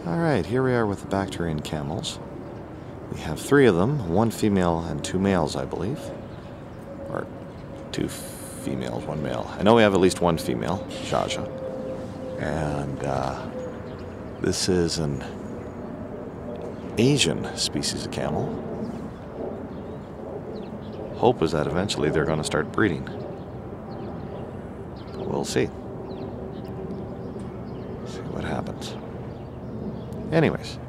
Alright, here we are with the Bactrian Camels. We have 3 of them, 1 female and 2 males, I believe. Or 2 females, 1 male. I know we have at least 1 female, Jaja. And this is an Asian species of camel. Hope is that eventually they're going to start breeding. But we'll see. See what happens. Anyways,